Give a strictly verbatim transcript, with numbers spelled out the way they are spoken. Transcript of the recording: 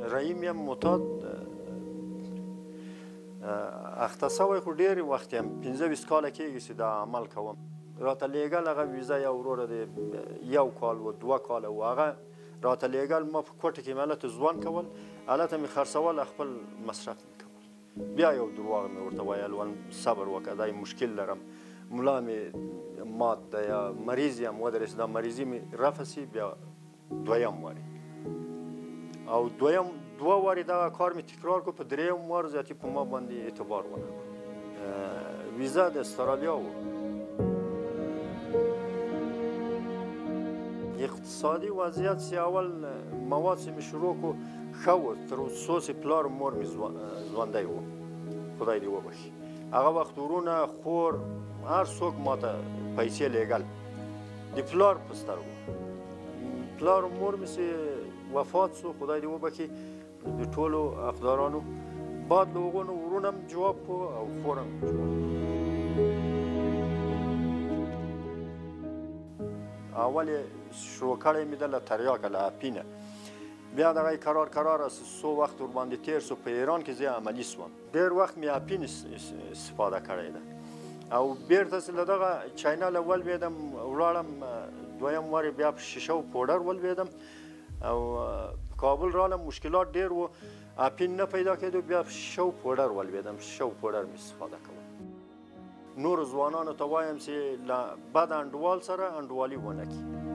رحیم یم معتاد اخته شوی خو ډېر وخت یم پنځه ویشت کاله کېږي چې دا عمل کوم راته لیږل هغه ویزه یو وروره د یو کال و دوه کاله و هغه راته لیږل ما په کوټه کې مې هلته ځوان کول هلته مې خرڅول خپل مصرف مې کول بیا یو درواغ مې ورته ویل ول صبر وکړه دا مشکل لرم ملا مې مات ده یا مریض یم ودرېس دا مریضي مې رفع سي بیا دویم وارې او دویم دوه وارې دغه کار مې تکرار کړو په درېیم وار زیاتي په ما باندې اعتبار ونه کړو ویزا د استرالیا و اقتصادي وضعیت چې اول مواد چې مې شروع کړو ښه و تر څو چې پلار مور مې ژوندی و خدای دې وبخي هغه وخت ورونه خور هر څوک ماته پیسې لیږل د پلار په سترګو پلار مور مې چې وفات سو خدای دې وبخي د ټولو حقدارانو بعد له هغو نه ورونه هم جواب کو او خور هم جواب اول یې شروع کړی مې ده له تریاکه له اپینه بیا دغه قرار قرار است څو وخت ورباندې تېر سو په ایران کې زه عملي سوم ډېر وخت مې اپین استفاده کړی ده او بیرته چې له دغه چاینا له ولوېدم ولاړم دویم وار بیا په شیشه و پوډر ولوېدم او په کابل رالم مشکلات ډېر و اپین نه پیدا کېدو بیا په شیشه و پوډر ولوېدم شیشه و پوډر مې استفاده کوم نورو ځوانانو ته وایم چې له بد انډوال سره انډوالي ونه کړي